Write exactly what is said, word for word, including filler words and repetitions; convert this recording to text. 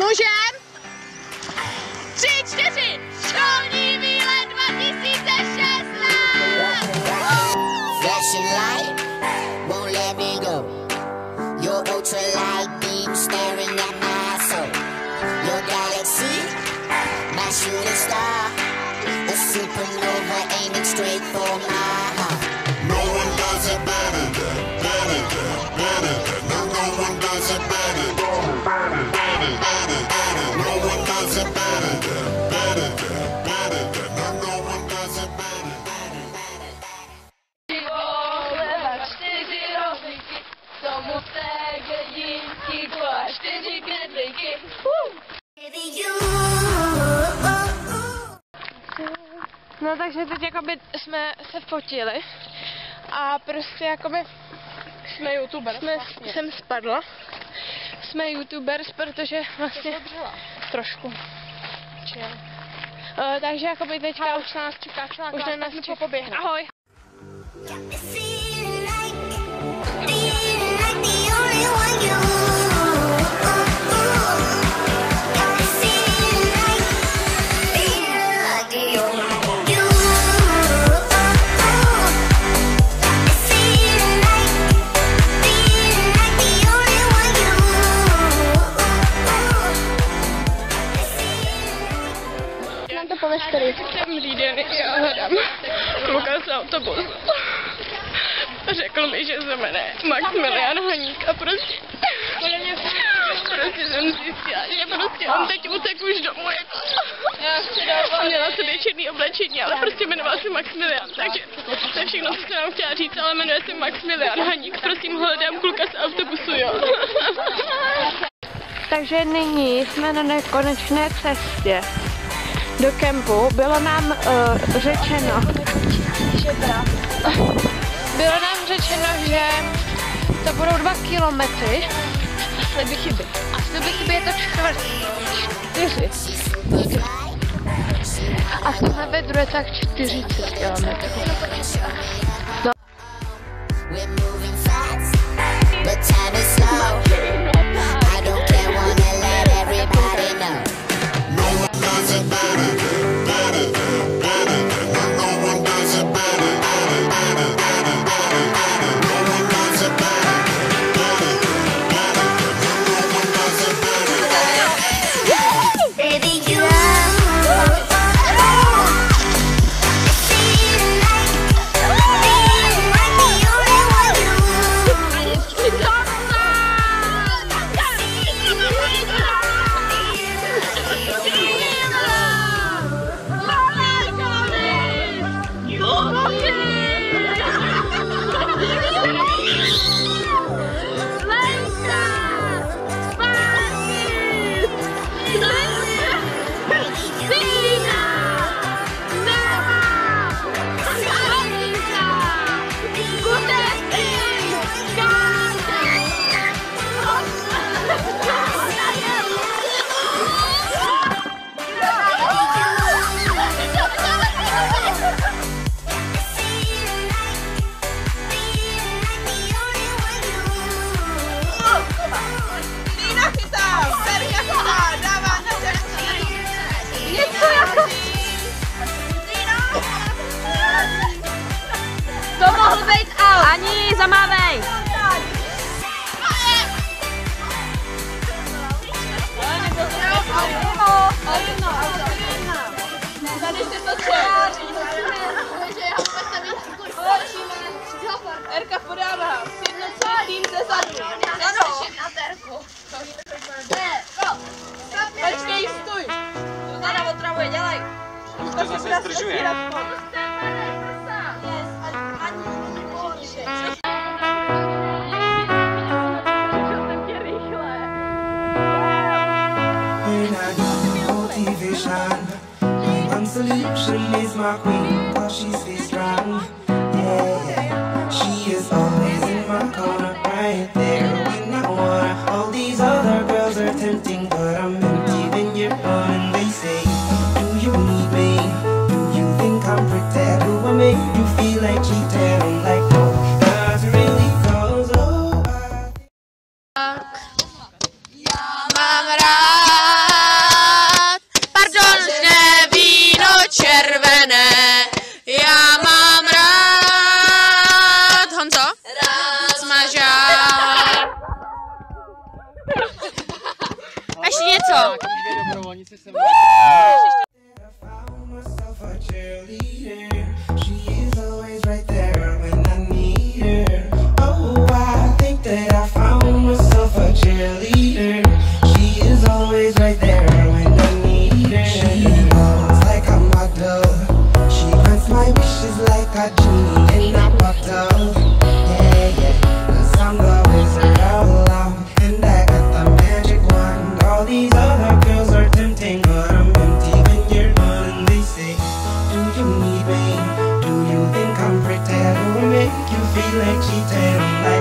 Můžem? Tři, čtyři, školní výlet dva tisíce šestnáct! Flashing light, won't let me go. Your ultralight beam staring at my soul. Your galaxy, my shooting star. A supernova aiming straight for my heart. No one does it better than, better than, better than. No, no one does it better than, better, better, better, better. No one does it better than, better than, better than. No, no one does it better, better, better, better. Oleva čtyři rohlíky, tomu té jedinky, kola čtyři knedlíky. No takže teď jakoby jsme se fotili a prostě jakoby Jsme youtubers. jsme, vlastně. jsem spadla. Jsme youtubers, protože vlastně trošku. Uh, takže jakoby teďka A už nás čeká celá už klasa, nás tak my čeká. popoběhneme. Ahoj. Jsem lídený, já hledám kluka z autobusu. Řekl mi, že se jmenuje Maximilian Haník a prostě, prostě jsem zjistila, že prostě on teď utek už domů jako. A měla sobě černý oblečení, ale prostě jmenoval se Maximilian, takže to je všechno, co jsem vám chtěla říct, ale jmenuje se Maximilian Haník, prosím, hledám kluka z autobusu, jo. Takže nyní jsme na nekonečné cestě do kempu. Bylo nám uh, řečeno, bylo nám řečeno, že to budou dva kilometry. A sliby chyby. A sliby chyby je to čtvrt. Čtyři. A jsme ve druhé tak čtyřicet kilometrů. No. We're moving fast, but time is slow. I don't care, wanna let everybody know. No one does it better than, better than, better than. No, no one does it better, better, better, better, better, better. No one does it better than, better than, better than. No, no one does it better, better. Baby, you. To mohl být out. Ani zamávej. Tady se to tváří. Erka podává. Sjednocený tým ze zadu. Ano. Počkej, stůj. Zuzana otravuje, dělej. Už to zase zdržuje. One solution is my queen, while she stays strong. Yeah, she is always in my corner, right there when I wanna. All these other girls are tempting, but I'm empty when you're gone. And they say, do you need me? Do you think I'm pretend? Do I make you feel like cheating? I'm like, no, that's really cause oh. Mám rád něco. Feel like cheating.